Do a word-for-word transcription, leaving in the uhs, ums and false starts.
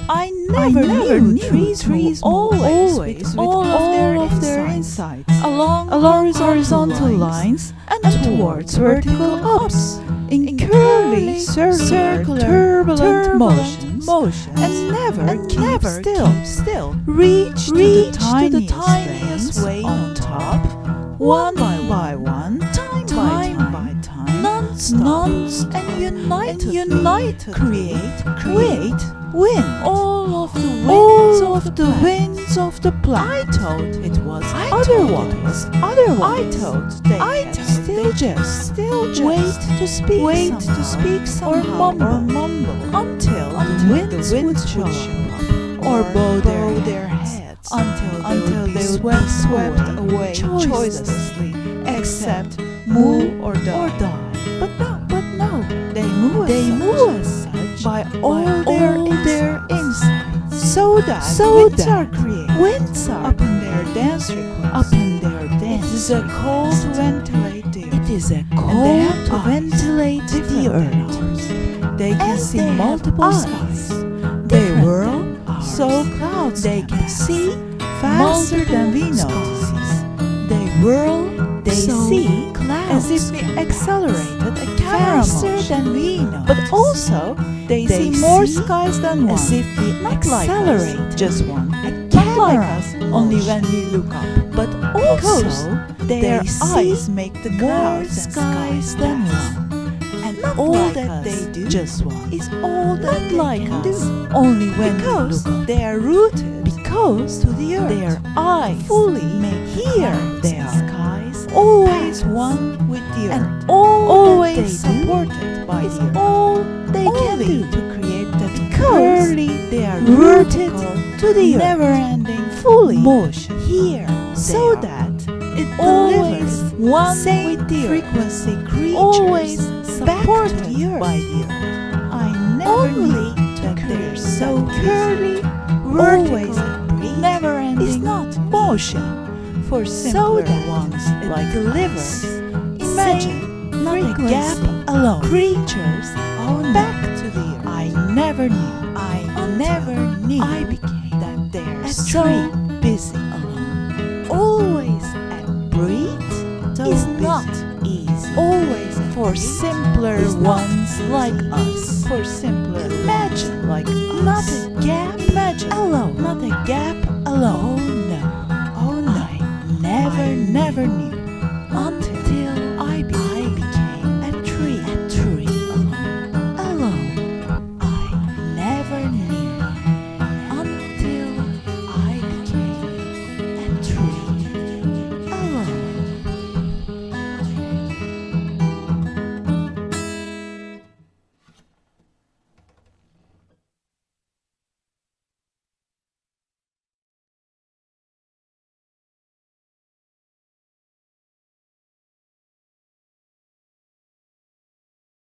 I never, I never knew knew trees, trees move move always, always with, with all, all of their, of their insides, insides, along, along horizontal horizontal lines, lines and, and towards towards vertical vertical ups, ups, in, in curly, curly, circular, circular, turbulent, turbulent motions, motions, and never, and keep, never still. keep still. Reach, Reach to the to the tiniest, tiniest veins vein on top, one by one, time, time by by time, time, non-stop, non-stop, and united, and united, create, create, create, wind. all of the winds All of of the the planet. winds of the planet. I thought it was I otherwise. thought it was otherwise. I thought they I kept thought still they just still just wait to speak wait somehow, to speak or somehow mumble, or mumble until, until the winds the would winds show would up, show up, or or bow bow their their heads, heads until they until would be they would swept, be swept away, away choicelessly, choicelessly, except except move move or or die. die. But no, But no, they move they as such, move as such by by all their all their insides, insides, so that so winds that are created winds are upon their dance requests. upon their It dance. is a call to ventilate the It is a And call they have to eyes, ventilate the different than earth. ours. They can And see they have multiple eyes, skies. They different whirl than ours. so clouds They can can pass see faster than we multiple notice. They whirl They so see as if clouds we can accelerated a camera faster motion. than we know. But also, they, They see more see skies than one. as if we Not like us, accelerated just one. a Not like camera us, only motion. when we look up. But Because also, their they see eyes make the more clouds and skies skies than pass. one. And Not all like that us, they do just one. is all that Not they like can us, do. Only when because we look up. They are rooted Because to the earth. their eyes fully make here clouds they and are skies always pass. one with the earth, And all always that they do supported by is the earth. all they can Only do. to create that Because curly, they are rooted vertical, to the earth, never-ending fully motion here so they are. that it Always delivers one same with the earth. frequency creatures Always back supported to the earth. by the earth. I never Only knew to that create they're so that curly, always vertical, never-ending is not motion for simpler that ones it like delivers us. Imagine not a frequency gap alone. creatures Oh, back to the earth. I never knew. I Until never knew. I became that they're a so tree. busy alone. Always and breathe so is busy. not easy. Always and For breathe simpler is not ones easy. like us. For simpler Imagine ones like us. not a gap Imagine alone. Not a gap alone. Oh no. Oh no. I never I knew never knew until